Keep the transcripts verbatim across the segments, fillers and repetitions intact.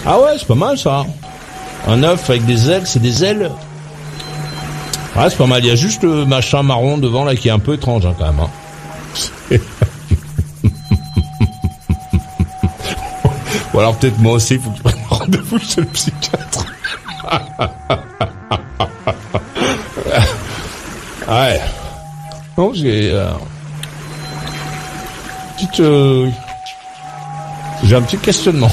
Ah ouais, c'est pas mal ça. Un œuf avec des ailes, c'est des ailes. Ah, c'est pas mal. Il y a juste le machin marron devant là qui est un peu étrange hein, quand même. Hein. Ou alors peut-être moi aussi, il faut que je prenne rendez-vous chez le psychiatre. Ouais. Non, j'ai... Euh... Petite... Euh... J'ai un petit questionnement.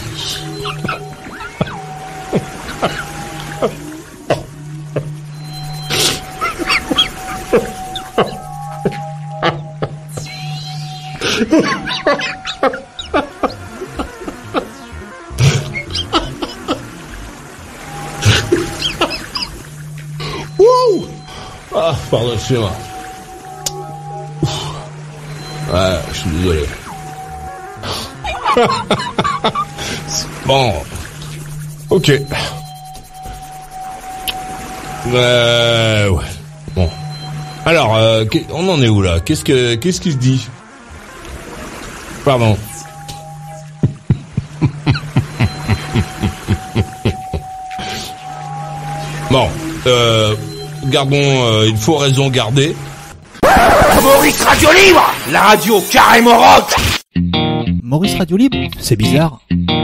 Wouh! Ah, pardon, excusez-moi. Ouais, je suis désolé. Bon. Ok. Euh, ouais. Bon. Alors, euh, on en est où là? Qu'est-ce que, qu'est-ce qu'il se dit? Pardon. Bon, euh, gardons, euh, il faut raison garder. Maurice Radio Libre, la radio carrément rock. Maurice Radio Libre, c'est bizarre.